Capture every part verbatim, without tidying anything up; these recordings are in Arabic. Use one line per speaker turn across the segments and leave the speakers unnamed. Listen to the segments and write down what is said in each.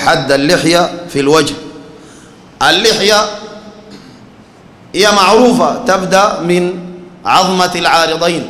حد اللحية في الوجه. اللحية هي معروفة، تبدأ من عظمة العارضين،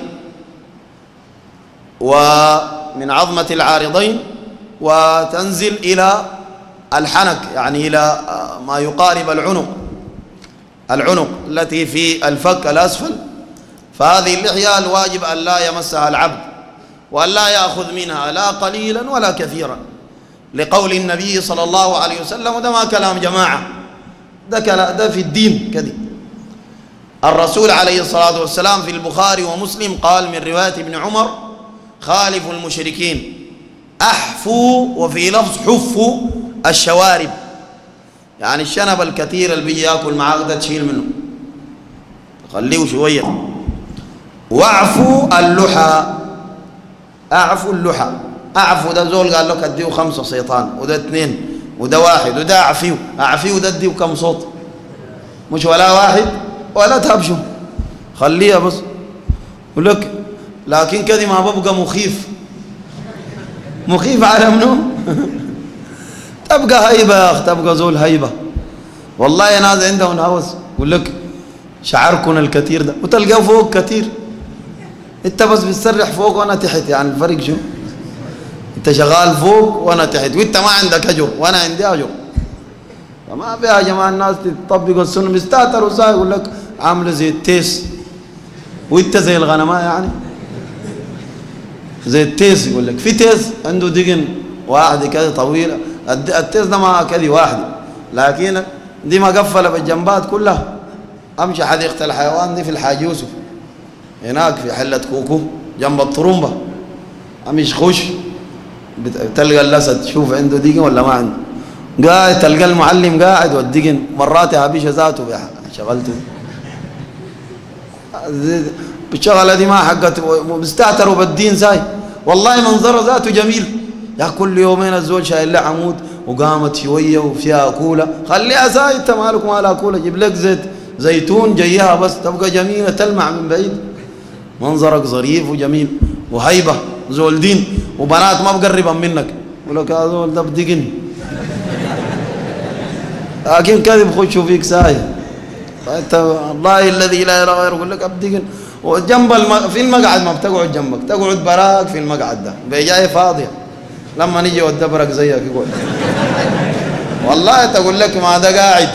ومن عظمة العارضين وتنزل إلى الحنك، يعني إلى ما يقارب العنق، العنق التي في الفك الأسفل. فهذه اللحية الواجب أن لا يمسها العبد وأن لا يأخذ منها لا قليلا ولا كثيرا، لقول النبي صلى الله عليه وسلم، وده ما كلام جماعة، ده, ده في الدين كذي. الرسول عليه الصلاة والسلام في البخاري ومسلم قال من رواية ابن عمر: خالفوا المشركين أحفوا، وفي لفظ حفوا الشوارب، يعني الشنب الكثير اللي بيجي ياكل معاك ده تشيل منه، خليه شوية. واعفوا اللحى، اعفوا اللحى. اعفوا ده زول قال لك اديه خمسة صيطان، وده اثنين، وده واحد، وده اعفيه، اعفيه ده اديه كم صوت، مش ولا واحد ولا تهبشوا، خليها بس. يقول لك لكن كذا ما ببقى مخيف، مخيف على منو؟ تبقى هيبة يا أخي، تبقى زول هيبة. والله ناس عندهم هوس، يقول لك شعركم الكثير ده، وتلقاه فوق كثير، انت بس بتسرح فوق وانا تحت، يعني الفرق شو؟ انت شغال فوق وانا تحت، وانت ما عندك اجر وانا عندي اجر. فما فيها يا جماعه الناس تطبقوا السنه، مستهتروا ازاي؟ يقول لك عامله زي التيس، وانت زي الغنماء، يعني زي التيس. يقول لك في تيس عنده دقن واحده كده طويله، التيس ده ما كذي واحده، لكن دي مقفله بالجنبات كلها. امشي حديقه الحيوان دي في الحاج يوسف هناك في حله كوكو جنب الطرمبه، امشي خش تلقى الاسد، شوف عنده دقن ولا ما عنده، قاعد تلقى المعلم قاعد والدقن مرات هابيشه ذاته شغلته بالشغله دي ما حقت، مستهتروا بالدين زاي. والله منظره ذاته جميل يا، كل يومين الزول شايل له عمود وقامت شويه وفيها اكوله، خليها زاي، انت مالك مال اكوله، جيب لك زيت زيتون جيها بس تبقى جميله تلمع من بعيد، منظرك ظريف وجميل وهيبه، زول دين، وبنات ما بقربا منك، يقول لك هذا زول ده بدقن، لكن كذب خشوا فيك سايه، فانت الله الذي لا اله غيره يقول لك ابدقن. وجنب الم... في المقعد ما بتقعد جنبك، تقعد براك في المقعد ده، بجاي فاضيه، لما نيجي ودبرك زيك يقول والله تقول لك ما ده قاعد،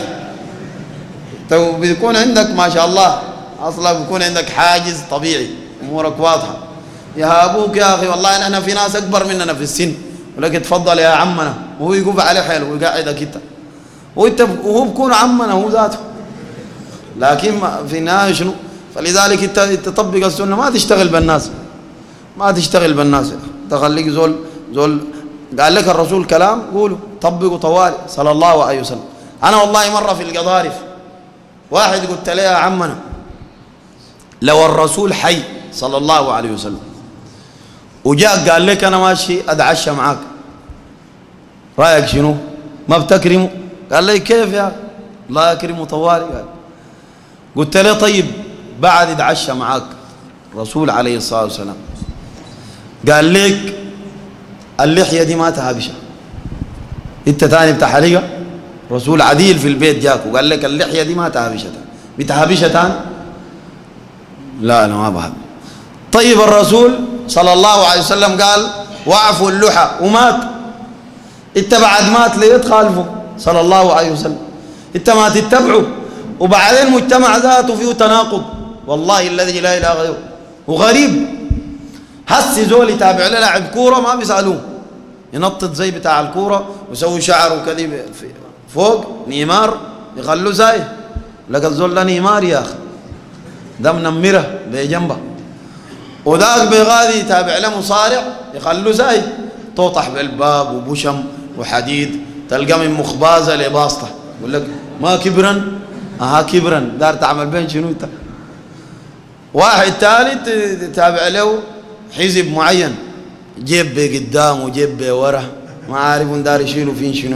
بيكون عندك ما شاء الله اصلا بيكون عندك حاجز طبيعي، امورك واضحه. يا ابوك يا اخي والله نحن في ناس اكبر مننا في السن، يقول لك اتفضل يا عمنا، وهو يقف عليه حيله ويقعدك انت، وانت وهو بكون عمنا هو ذاته، لكن في النهايه شنو؟ فلذلك انت تطبق السنه، ما تشتغل بالناس، ما تشتغل بالناس، تخليك زول زول قال لك الرسول كلام قوله، طبقوا طوالي صلى الله عليه وسلم. انا والله مره في القضارف واحد قلت له يا عمنا لو الرسول حي صلى الله عليه وسلم وجاء قال لك انا ماشي اتعشى معاك، رايك شنو؟ ما بتكرمه؟ قال لي كيف يا الله يكرمه طوالي. قال قلت له طيب بعد اتعشى معاك الرسول عليه الصلاه والسلام قال لك اللحيه دي ما تهابشه، انت ثاني بتاع حلقه، رسول عديل في البيت جاك وقال لك اللحيه دي ما تهابشه، بتهابشه ثاني؟ لا انا ما بهاب. طيب الرسول صلى الله عليه وسلم قال واعفوا اللحى ومات، انت بعد مات ليه تخالفه صلى الله عليه وسلم؟ انت ما تتبعه، وبعدين المجتمع ذاته فيه تناقض والله الذي لا اله غيره، وغريب هسي زول يتابع له لاعب كوره ما بيسالوه، ينطط زي بتاع الكوره ويسوي شعره كذي فوق نيمار، يخلوه زي لك الزول ده نيمار يا اخي، ده منمره بجنبه، وذاك بغادي يتابع له مصارع يخلوه زي توطح بالباب وبشم وحديد، تلقى من مخبازه لباسطه، يقول لك ما كبرا اها كبرا، دار تعمل بين شنو انت؟ واحد ثالث تتابع له حزب معين، جيب بقدام وجيب بورا، ما عارف دار يشيلوا فين شنو،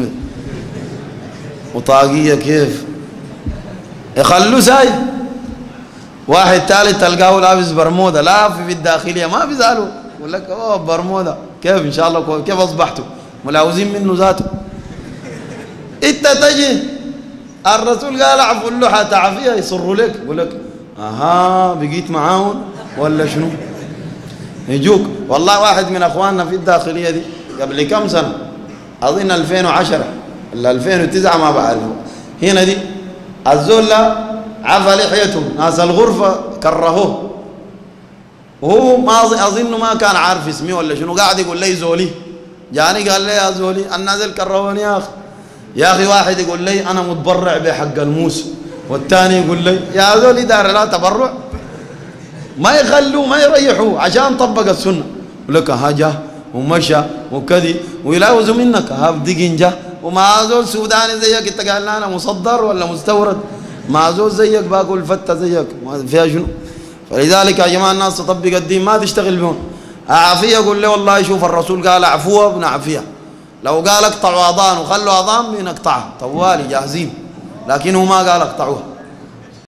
وطاقيه كيف يخلوه زي واحد ثالث تلقاه لابس برمودا، لا في الداخليه ما بيزعلوا، يقول لك اوه برمودا كيف ان شاء الله كيف اصبحتوا ملاوزين منه ذاته، انت تجي الرسول قال اعفوا اللحى تعفيها يصروا لك يقول لك اها بقيت معاهم ولا شنو؟ يجوك. والله واحد من اخواننا في الداخليه دي قبل كم سنه اظن ألفين وعشرة ولا ألفين وتسعة ما بعرف، هنا دي الزول عفى لحيته، ناس الغرفه كرهوه وهو ما اظن ما كان عارف اسمي ولا شنو، قاعد يقول لي زولي، جاني قال لي يا زولي الناس اللي كرهوني يا اخي. يا اخي واحد يقول لي انا متبرع بحق الموس، والثاني يقول لي يا زولي دار لا تبرع، ما يخلوه ما يريحوه عشان طبق السنه، يقول لك ها جا ومشى وكذي ويلاوزوا منك ها بدقن جا، وما زول سوداني زيك انت قال انا مصدر ولا مستورد، ما زول زيك باكل فته زيك فيها شنو؟ فلذلك يا جماعه الناس تطبق الدين ما تشتغل بهم. اعافيه يقول له والله شوف الرسول قال اعفوها بنعفيها، لو قال اقطعوا اذان وخلوا اذان بنقطعها طوالي جاهزين، لكنه ما قال اقطعوها.